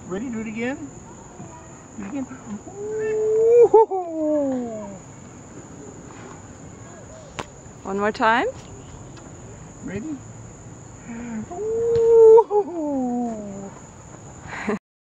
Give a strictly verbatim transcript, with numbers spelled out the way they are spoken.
Ready? Do it again. Do it again. Ooh. One more time. Ready? Ooh.